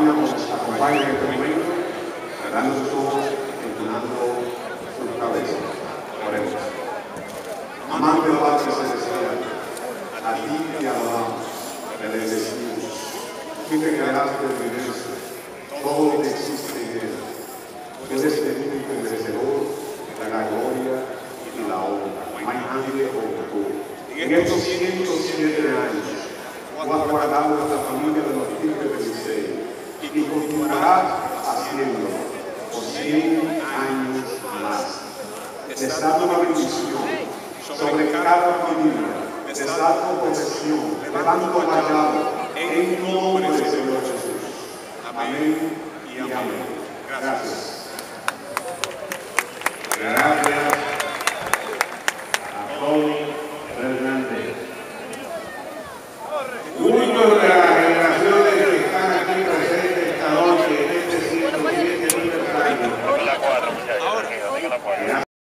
acompaña en este momento, cerrando sus ojos, inclinando sus cabezas. Oremos. Amante de la Padre Celestial, a ti te alabamos, te bendecimos. Tú que creaste el universo, todo lo que existe en él. Tú eres el único merecedor de la gloria y la honra. No hay nadie como tú. En estos 107 años, tú has guardado a la familia de los hijos de Eliseo y continuarás haciéndolo por 100 años más. Desata una bendición sobre cada familia, desata protección, levanto vallado en nombre del Señor Jesús. Amén y amén. Gracias. Gracias.